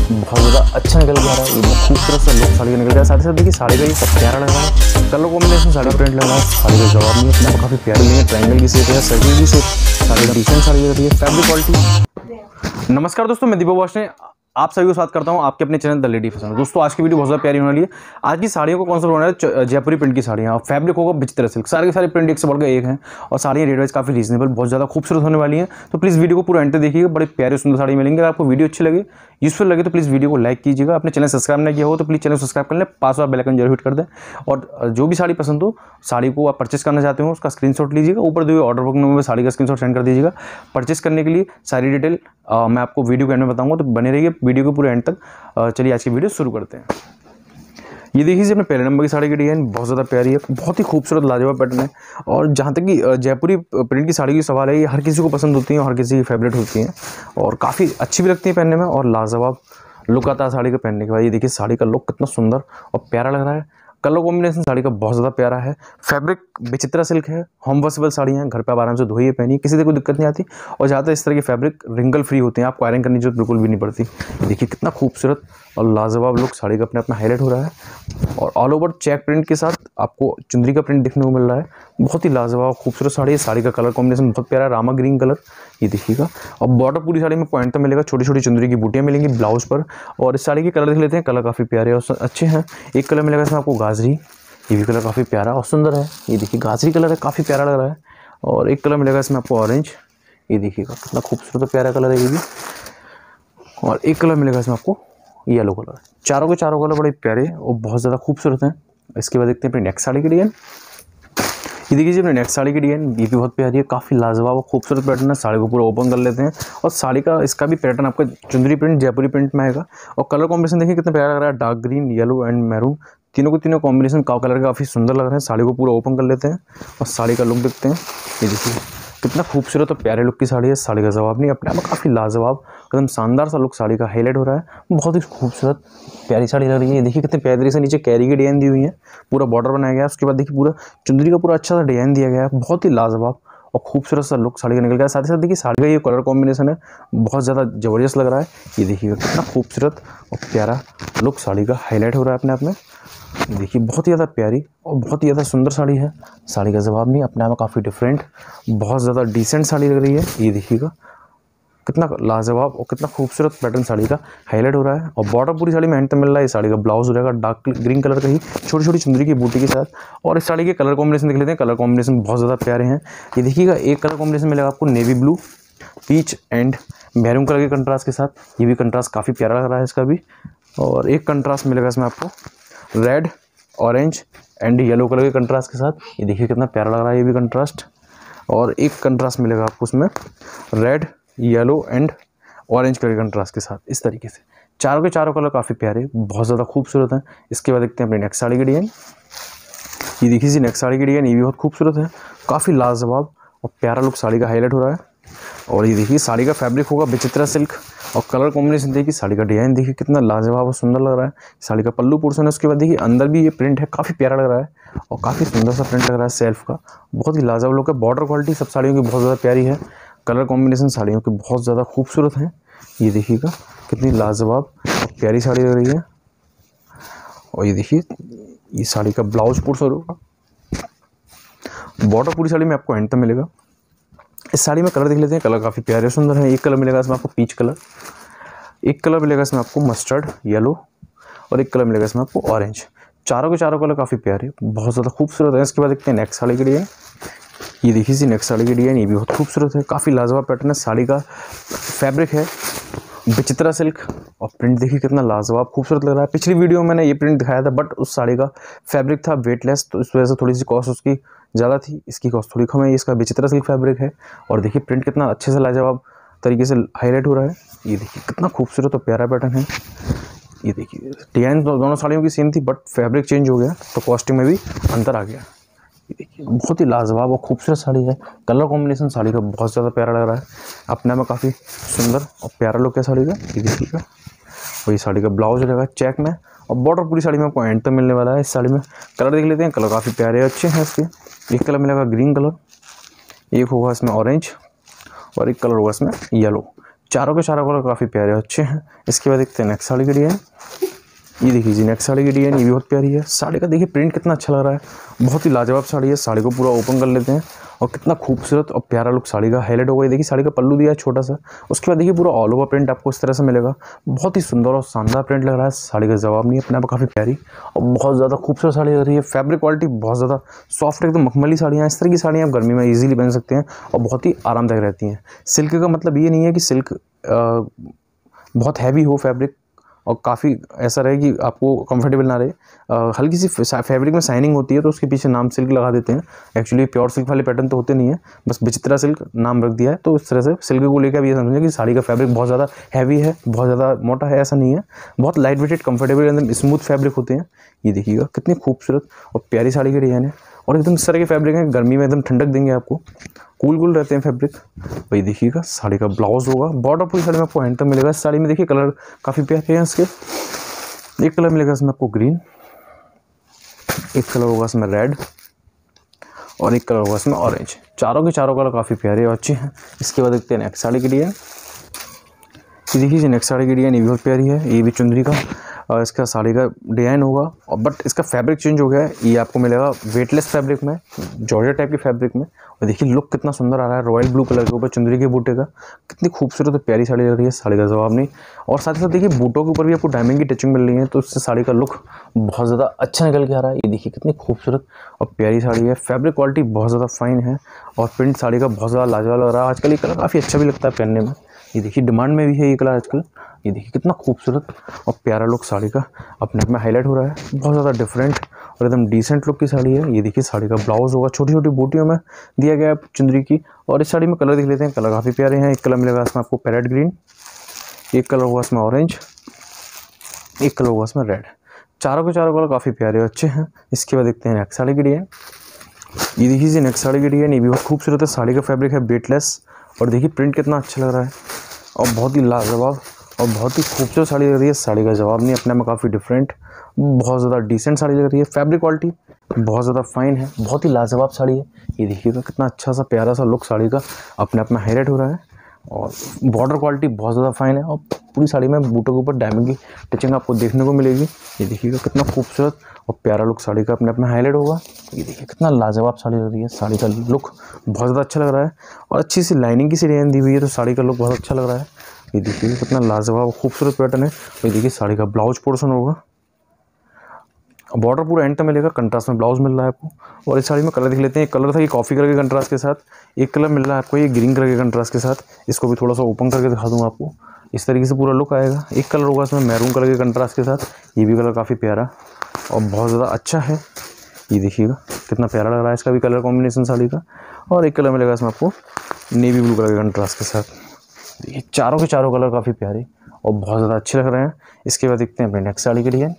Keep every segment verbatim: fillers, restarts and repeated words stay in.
बहुत ज़्यादा अच्छा निकल के आ रहा है। ये बहुत खूबसूरत सा लुक साड़ी का निकल गया। साथ ही साथ देखिए साड़ी का ये सब प्यारा लग रहा है, कलर कॉम्बिनेशन साड़ी का प्रिंट लग रहा है। साड़ी का जवाब नहीं अपने आप काफ़ी प्यारी नहीं है, ट्रायंगल की शेप है, सर्किल की शेप, साड़ी डिसेंट साड़ी लग रही है, फैब्रिक क्वालिटी। नमस्कार दोस्तों, मैं दीपक वाश ने आप सभी को स्वागत करता हूं आपके अपने चैनल द लेडी फैशन में। दोस्तों आज की वीडियो बहुत ज़्यादा प्यारी होने वाली है। आज की साड़ियों को कॉन्सेप्ट होना है जयपुरी प्रिंट की साड़ियाँ, और फैब्रिक होगा विचित्र सिल्क। सारे के सारे प्रिंट एक से बढ़कर एक हैं, और साड़ियाँ रेट वाइज काफ़ी रीजनेबल, बहुत ज़्यादा खूबसूरत होने वाली हैं। तो प्लीज़ वीडियो को पूरा एंड तक देखिएगा, बड़े प्यारे सुंदर साड़ी मिलेंगे। अगर आपको वीडियो अच्छी लगे, यूजफुल लगे तो प्लीज़ वीडियो को लाइक कीजिएगा। अपने चैनल सब्सक्राइब नहीं किया हो तो प्लीज़ चैनल सब्सक्राइब कर लें, पास वाला बेल आइकन जरूर हिट कर दें। और जो भी साड़ी पसंद हो, साड़ी को आप परचेस करना चाहते हो उसका स्क्रीनशॉट लीजिएगा, ऊपर दिए ऑर्डर बुक नंबर में साड़ी का स्क्रीनशॉट सेंड कर दीजिएगा। परचेस करने के लिए सारी डिटेल आ, मैं आपको वीडियो के एंड में बताऊंगा, तो बने रहिए वीडियो के पूरे एंड तक। चलिए आज की वीडियो शुरू करते हैं। ये देखिए अपने पहले नंबर की साड़ी की डिजाइन बहुत ज़्यादा प्यारी है, बहुत ही खूबसूरत लाजवाब पैटर्न है। और जहाँ तक कि जयपुरी प्रिंट की साड़ी की सवाल है, ये हर किसी को पसंद होती है और हर किसी की फेवरेट होती हैं, और काफ़ी अच्छी भी लगती है पहनने में, और लाजवाब लुक आता है साड़ी का पहनने के बाद। ये देखिए साड़ी का लुक कितना सुंदर और प्यारा लग रहा है। कलर कॉम्बिनेशन साड़ी का बहुत ज़्यादा प्यारा है। फैब्रिक विचित्रा सिल्क है, होम वॉशेबल साड़ी हैं, घर पे आप आराम से धोइए पहनिए, किसी से कोई दिक्कत नहीं आती। और ज़्यादातर इस तरह के फैब्रिक रिंगल फ्री होते हैं, आपको आयरन करने की जरूरत बिल्कुल भी नहीं पड़ती। देखिए कितना खूबसूरत और लाजवाब लुक साड़ी का अपने अपना हाईलाइट हो रहा है। और ऑल ओवर चेक प्रिंट के साथ आपको चुंदरी का प्रिंट देखने को मिल रहा है। बहुत ही लाजवाब खूबसूरत साड़ी है। साड़ी का कलर कॉम्बिनेशन बहुत प्यारा है, रामा ग्रीन कलर, ये देखिएगा। और बॉर्डर पूरी साड़ी में पॉइंट तो मिलेगा, छोटी छोटी चुंदरी की बूटियाँ मिलेंगी ब्लाउज पर। और इस साड़ी के कलर देख लेते हैं, कलर काफ़ी प्यारे और अच्छे हैं। एक कलर मिलेगा इसमें आपको गाजरी, ये भी कलर काफ़ी प्यारा और सुंदर है। ये देखिए गाजरी कलर है, काफ़ी प्यारा लग रहा है। और एक कलर मिलेगा इसमें आपको ऑरेंज, ये देखिएगा कितना खूबसूरत और प्यारा कलर है ये भी। और एक कलर मिलेगा इसमें आपको येलो कलर। चारों के चारों कलर बड़े प्यारे और बहुत ज़्यादा खूबसूरत हैं। इसके बाद देखते हैं अपनी नेक्स्ट साड़ी की डिजाइन। ये देखिए अपने नेक्स्ट साड़ी की डिजाइन, ये भी बहुत प्यारी है, काफ़ी लाजवाब और खूबसूरत पैटर्न है। साड़ी को पूरा ओपन कर लेते हैं, और साड़ी का इसका भी पैटर्न आपका चुंदरी प्रिंट जयपुरी प्रिंट में आएगा। और कलर कॉम्बिनेशन देखिए कितना प्यारा लग रहा है, dark green, yellow and maroon, तीनों को तीनों कॉम्बिनेशन का कलर काफ़ी सुंदर लग रहे हैं। साड़ी को पूरा ओपन कर लेते हैं और साड़ी का लुक देखते हैं। ये देखिए कितना खूबसूरत और प्यारे लुक की साड़ी है। साड़ी का जवाब नहीं अपने आप में काफ़ी लाजवाब, एकदम शानदार सा लुक साड़ी का हाईलाइट हो रहा है। बहुत ही खूबसूरत प्यारी साड़ी लग रही है। ये देखिए कितने प्यारी से नीचे कैरी की डिजाइन दी हुई है, पूरा बॉर्डर बनाया गया है। उसके बाद देखिए पूरा चुंदरी का पूरा अच्छा सा डिजाइन दिया गया है। बहुत ही लाजवाब और खूबसूरत सा लुक साड़ी का निकल गया। साथ ही साथ देखिए साड़ी का ये कलर कॉम्बिनेशन है, बहुत ज़्यादा ज़बरदस्त लग रहा है। ये देखिएगा कितना खूबसूरत और प्यारा लुक साड़ी का हाईलाइट हो रहा है अपने आप में। देखिए बहुत ही ज़्यादा प्यारी और बहुत ही ज़्यादा सुंदर साड़ी है। साड़ी का जवाब नहीं अपने आप में काफ़ी डिफरेंट, बहुत ज़्यादा डिसेंट साड़ी लग रही है। ये देखिएगा कितना लाजवाब और कितना खूबसूरत पैटर्न साड़ी का हाईलाइट हो रहा है। और बॉर्डर पूरी साड़ी में एंड तक मिल रहा है। साड़ी का ब्लाउज हो जाएगा डार्क ग्रीन कलर का ही, छोटी छोटी चुंदरी की बूटी के साथ। और इस साड़ी के कलर कॉम्बिनेशन देख लेते हैं, कलर कॉम्बिनेशन बहुत ज़्यादा प्यारे हैं। ये देखिएगा एक कलर कॉम्बिनेशन मिलेगा आपको navy blue, peach and maroon colour के कंट्रास्ट के साथ। ये भी कंट्रास्ट काफ़ी प्यारा लग रहा है इसका भी। और एक कंट्रास्ट मिलेगा इसमें आपको red, orange and yellow colour के कंट्रास्ट के साथ। ये देखिए कितना प्यारा लग रहा है ये भी कंट्रास्ट। और एक कंट्रास्ट मिलेगा आपको उसमें red, yellow and orange colour के कंट्रास्ट के साथ। इस तरीके से चारों के चारों कलर काफ़ी प्यारे, बहुत ज़्यादा खूबसूरत हैं। इसके बाद देखते हैं अपनी नेक्स्ट साड़ी की डिजाइन। ये देखिए जी नेक्स्ट साड़ी की डिजाइन, ये भी बहुत खूबसूरत है, काफ़ी लाजवाब और प्यारा लुक साड़ी का हाईलाइट हो रहा है। और ये देखिए साड़ी का फैब्रिक होगा विचित्रा सिल्क, और कलर कॉम्बिनेशन देखिए साड़ी का डिजाइन देखिए कितना लाजवाब और सुंदर लग रहा है। साड़ी का पल्लू पोर्शन है, उसके बाद देखिए अंदर भी ये प्रिंट है, काफ़ी प्यारा लग रहा है और काफ़ी सुंदर सा प्रिंट लग रहा है सेल्फ का, बहुत ही लाजवाब लुक है। बॉर्डर क्वालिटी सब साड़ियों की बहुत ज़्यादा प्यारी है, कलर कॉम्बिनेशन साड़ियों के बहुत ज़्यादा खूबसूरत हैं। ये देखिएगा कितनी लाजवाब और प्यारी साड़ी लग रही है। और ये देखिए ये साड़ी का ब्लाउज पोर्शन होगा, बॉर्डर पूरी साड़ी में आपको एंड तक मिलेगा। इस साड़ी में कलर देख लेते हैं, कलर काफ़ी प्यारे सुंदर है। एक कलर मिलेगा इसमें आपको पीच कलर, एक कलर मिलेगा इसमें आपको मस्टर्ड येलो, और एक कलर मिलेगा इसमें आपको ऑरेंज। चारों के चारों कलर काफ़ी प्यारे, बहुत ज़्यादा खूबसूरत है। इसके बाद देखते हैं नेक्स्ट साड़ी की डिजाइन। ये देखिए जी नेक्स्ट साड़ी की डिजाइन, ये भी बहुत खूबसूरत है, काफ़ी लाजवाब पैटर्न है। साड़ी का फैब्रिक है विचित्रा सिल्क, और प्रिंट देखिए कितना लाजवाब खूबसूरत लग रहा है। पिछली वीडियो में मैंने ये प्रिंट दिखाया था, बट उस साड़ी का फैब्रिक था वेटलेस, तो इस वजह से थोड़ी सी कॉस्ट उसकी ज़्यादा थी, इसकी कॉस्ट थोड़ी कम है। इसका विचित्रा सिल्क फैब्रिक है, और देखिए प्रिंट कितना अच्छे से लाजवाब तरीके से हाईलाइट हो रहा है। ये देखिए कितना खूबसूरत और प्यारा पैटर्न है। ये देखिए डिजाइन दोनों साड़ियों की सेम थी, बट फैब्रिक चेंज हो गया तो कॉस्टिंग में भी अंतर आ गया। ये देखिए बहुत ही लाजवाब और खूबसूरत साड़ी है। कलर कॉम्बिनेशन साड़ी का बहुत ज़्यादा प्यारा लग रहा है, अपने में काफ़ी सुंदर और प्यारा लुक है साड़ी का। ये देखिएगा, और ये साड़ी का ब्लाउज रहेगा चेक में, और बॉर्डर पूरी साड़ी में आपको एंड तक मिलने वाला है। इस साड़ी में कलर देख लेते हैं, कलर काफ़ी प्यारे अच्छे हैं इसके। एक कलर मिलेगा ग्रीन कलर, एक होगा इसमें ऑरेंज, और एक कलर होगा इसमें येलो। चारों के चारों कलर काफ़ी प्यारे अच्छे हैं। इसके बाद देखते हैं नेक्स्ट साड़ी की डिज़ाइन। ये देखिए जी नेक्स्ट साड़ी की डिज़ाइन, ये भी बहुत प्यारी है। साड़ी का देखिए प्रिंट कितना अच्छा लग रहा है, बहुत ही लाजवाब साड़ी है। साड़ी को पूरा ओपन कर लेते हैं और कितना खूबसूरत और प्यारा लुक साड़ी का हाईलाइट होगा। ये देखिए साड़ी का पल्लू दिया है छोटा सा, उसके बाद देखिए पूरा ऑल ओवर प्रिंट आपको इस तरह से मिलेगा। बहुत ही सुंदर और शानदार प्रिंट लग रहा है। साड़ी का जवाब नहीं है, अपने आप काफ़ी प्यारी और बहुत ज़्यादा खूबसूरत साड़ी लग रही है। फैब्रिक क्वालिटी बहुत ज़्यादा सॉफ्ट, एकदम मखमली साड़ियाँ। इस तरह की साड़ियाँ आप गर्मी में ईजिली पहन सकते हैं और बहुत ही आरामदायक रहती हैं। सिल्क का मतलब ये नहीं है कि सिल्क बहुत हैवी हो फैब्रिक और काफ़ी ऐसा रहे कि आपको कंफर्टेबल ना रहे। आ, हल्की सी फैब्रिक में शाइनिंग होती है तो उसके पीछे नाम सिल्क लगा देते हैं। एक्चुअली प्योर सिल्क वाले पैटर्न तो होते नहीं है, बस विचित्रा सिल्क नाम रख दिया है। तो इस तरह से सिल्क को लेकर भी ये समझें कि साड़ी का फैब्रिक बहुत ज़्यादा हैवी है, बहुत ज़्यादा मोटा है, ऐसा नहीं है। बहुत लाइट वेटेड कंफर्टेबल एकदम स्मूथ फैब्रिक होते हैं। ये देखिएगा कितनी खूबसूरत और प्यारी साड़ी की डिज़ाइन है और एकदम इस तरह के फैब्रिक हैं, गर्मी में एकदम ठंडक देंगे आपको, कूल कूल रहते हैं फैब्रिक। वही देखिएगा साड़ी का ब्लाउज होगा, बॉर्डर पूरी साड़ी में आपको हैंड तक मिलेगा। इस साड़ी में देखिए कलर काफ़ी प्यारे हैं इसके। एक कलर मिलेगा इसमें आपको ग्रीन, एक कलर होगा इसमें रेड और एक कलर होगा इसमें ऑरेंज। चारों के चारों कलर काफ़ी प्यारे और अच्छे हैं। इसके बाद देखते हैं नेक्स्ट साड़ी की डिज़ाइन। ये देखिए नेक्स्ट साड़ी की डिज़ाइन ये भी बहुत प्यारी है। ये भी चुंदरी का और इसका साड़ी का डिज़ाइन होगा और बट इसका फैब्रिक चेंज हो गया है। ये आपको मिलेगा वेटलेस फैब्रिक में, जॉर्जेट टाइप के फैब्रिक में। और देखिए लुक कितना सुंदर आ रहा है, रॉयल ब्लू कलर के ऊपर चुंदरी के बूटे का। कितनी खूबसूरत और प्यारी साड़ी लग रही है, साड़ी का जवाब नहीं। और साथ ही साथ देखिए बूटों के ऊपर भी आपको डायमंड की टचिंग मिल रही है, तो इससे साड़ी का लुक बहुत ज़्यादा अच्छा निकल के आ रहा है। ये देखिए कितनी खूबसूरत और प्यारी साड़ी है। फैब्रिक क्वालिटी बहुत ज़्यादा फाइन है और प्रिंट साड़ी का बहुत ज़्यादा लाजवाब लग रहा है। आजकल ये कलर काफ़ी अच्छा भी लगता है पहनने में। ये देखिए डिमांड में भी है ये कलर आजकल। ये देखिए कितना खूबसूरत और प्यारा लुक साड़ी का अपने आप में हाईलाइट हो रहा है। बहुत ज़्यादा डिफरेंट और एकदम डिसेंट लुक की साड़ी है। ये देखिए साड़ी का ब्लाउज होगा, छोटी छोटी बूटियों में दिया गया है चुंदरी की। और इस साड़ी में कलर देख लेते हैं, कलर काफ़ी प्यारे हैं। एक कलर मिलेगा इसमें आपको पैरेट ग्रीन, एक कलर होगा इसमें ऑरेंज, एक कलर होगा इसमें रेड। चारों के चारों कलर काफ़ी प्यारे और अच्छे हैं। इसके बाद देखते हैं नेक्स्ट साड़ी की डिज़ाइन। ये देखिए नेक्स्ट साड़ी की डिज़ाइन, ये भी बहुत खूबसूरत है। साड़ी का फैब्रिक है वेटलेस और देखिए प्रिंट कितना अच्छा लग रहा है और बहुत ही लाजवाब और बहुत ही खूबसूरत साड़ी लग रही है। साड़ी का जवाब नहीं, अपने में काफ़ी डिफरेंट, बहुत ज़्यादा डिसेंट साड़ी लग रही है। फैब्रिक क्वालिटी बहुत ज़्यादा फाइन है, बहुत ही लाजवाब साड़ी है। ये देखिएगा कितना अच्छा सा प्यारा सा लुक साड़ी का अपने आप में हाईलाइट हो रहा है। और बॉर्डर क्वालिटी बहुत ज़्यादा फाइन है और पूरी साड़ी में बूटों के ऊपर डायमंड की टचिंग आपको देखने को मिलेगी। ये देखिएगा कितना खूबसूरत और प्यारा लुक साड़ी का अपने आप में हाईलाइट होगा। ये देखिए कितना लाजवाब साड़ी लग रही है। साड़ी का लुक बहुत ज़्यादा अच्छा लग रहा है और अच्छी सी लाइनिंग की सी डिज़ाइन दी हुई है, तो साड़ी का लुक बहुत अच्छा लग रहा है। ये देखिए कितना लाजवाब खूबसूरत पैटर्न है। ये देखिए साड़ी का ब्लाउज पोर्शन होगा, बॉर्डर पूरा एंड तक मिलेगा, कंट्रास्ट में ब्लाउज मिल रहा है आपको। और इस साड़ी में कलर देख लेते हैं। एक कलर था ये कॉफ़ी कलर के कंट्रास्ट के साथ, एक कलर मिल रहा है आपको ये ग्रीन कलर के कंट्रास्ट के साथ। इसको भी थोड़ा सा ओपन करके दिखा दूँगा आपको, इस तरीके से पूरा लुक आएगा। एक कलर होगा इसमें मैरून कलर के कंट्रास्ट के साथ, ये भी कलर काफ़ी प्यारा और बहुत ज़्यादा अच्छा है। ये देखिएगा कितना प्यारा लग रहा है इसका भी कलर कॉम्बिनेशन साड़ी का। और एक कलर मिलेगा इसमें आपको नेवी ब्लू कलर के कंट्रास्ट के साथ। देखिए चारों के चारों कलर काफ़ी प्यारे और बहुत ज़्यादा अच्छे लग रहे हैं। इसके बाद देखते हैं अपने नेक्स्ट साड़ी की डिज़ाइन।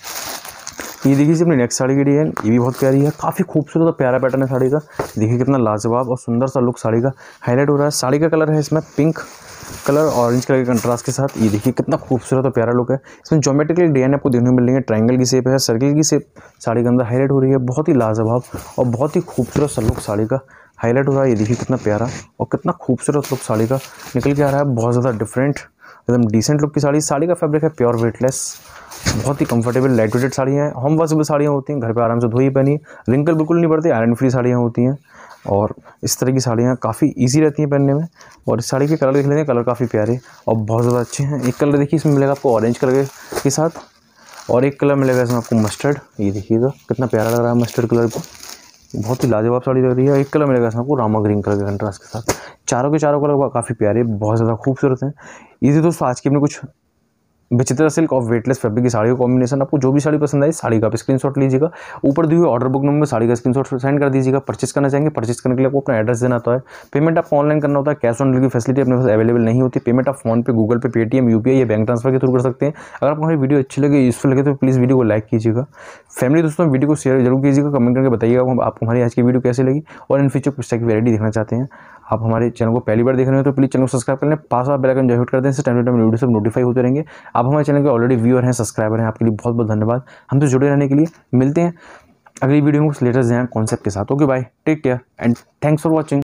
ये देखिए अपनी नेक्स्ट साड़ी की डिज़ाइन, ये भी बहुत प्यारी है, काफ़ी खूबसूरत और प्यारा पैटर्न है साड़ी का। देखिए कितना लाजवाब और सुंदर सा लुक साड़ी का हाईलाइट हो रहा है। साड़ी का कलर है इसमें पिंक कलर ऑरेंज कलर के कंट्रास्ट के साथ। ये देखिए कितना खूबसूरत और प्यारा लुक है। इसमें ज्योमेट्रिकल डिज़ाइन आपको देखने को मिल रही है, ट्रायंगल की शेप है, सर्किल की शेप साड़ी के अंदर हाईलाइट हो रही है। बहुत ही लाजवाब और बहुत ही खूबसूरत सा लुक साड़ी का हाईलाइट हो रहा है। ये देखिए कितना प्यारा और कितना खूबसूरत लुक साड़ी का निकल के आ रहा है। बहुत ज़्यादा डिफरेंट एकदम डिसेंट लुक की साड़ी। साड़ी का फैब्रिक है प्योर वेटलेस, बहुत ही कंफर्टेबल लाइट वेटेड साड़ी हैं। होम वॉशेबल साड़ियाँ होती हैं, घर पे आराम से धोई पहनी, रिंकल बिल्कुल नहीं पड़ती, आयरन फ्री साड़ियाँ होती हैं। और इस तरह की साड़ियाँ काफ़ी इजी रहती हैं पहनने में। और इस साड़ी के कलर देख लेते हैं, कलर काफ़ी प्यारे और बहुत ज़्यादा अच्छे हैं। एक कलर देखिए इसमें मिलेगा आपको ऑरेंज कलर के साथ और एक कलर मिलेगा इसमें आपको मस्टर्ड। ये देखिएगा कितना प्यारा लग रहा है मस्टर्ड कलर को, बहुत ही लाजवाब साड़ी लग रही है। एक कलर मिलेगा इसमें आपको रामा ग्रीन कलर के कंट्रास्ट के साथ। चारों के चारों कलर काफ़ी प्यारे, बहुत ज़्यादा खूबसूरत हैं। इसी दोस्तों आज की अपने कुछ विचित्रा सिल्क और वेटलेस फैब्रिक की साड़ी का कॉम्बिनेशन। आपको जो भी साड़ी पसंद आई साड़ी का आप स्क्रीनशॉट लीजिएगा, ऊपर दिए हुए ऑर्डर बुक नंबर में साड़ी का स्क्रीनशॉट सेंड कर दीजिएगा। परचेस करना चाहेंगे, परचेस करने के लिए आपको अपना एड्रेस देना होता है। पेमेंट आपको ऑनलाइन करना होता है, कैश ऑन डिलीवरी फैसिलिटी अपने पास अवेलेबल नहीं होती। पेमेंट आप फोन पे, गूगल पे, पेटीएम, यूपीआई या बैंक ट्रांसफर के थ्रू कर सकते हैं। अगर आपको हमारी वीडियो अच्छी लगे, यूजफुल लगे तो प्लीज़ वीडियो को लाइक कीजिएगा। फैमिली दोस्तों वीडियो को शेयर जरूर कीजिएगा, कमेंट करके बताइएगा आपको हमारी आज की वीडियो कैसी लगी और इन फ्यूचर कुछ टाइप की वैरायटी देखना चाहते हैं। आप हमारे चैनल को पहली बार देख रहे हो तो प्लीज़ चैनल को सब्सक्राइब कर लें, पास वाला बेल आइकन जरूर कर दें, इससे टाइम टू टाइम वीडियो सब नोटिफाई होते रहेंगे। आप हमारे चैनल के ऑलरेडी व्यूअर हैं, सब्सक्राइबर हैं, आपके लिए बहुत बहुत धन्यवाद। हम तो जुड़े रहने के लिए मिलते हैं अगली वीडियो में कुछ लेटेस्ट नया कॉन्सेप्ट के साथ। Okay bye, take care and thanks for watching.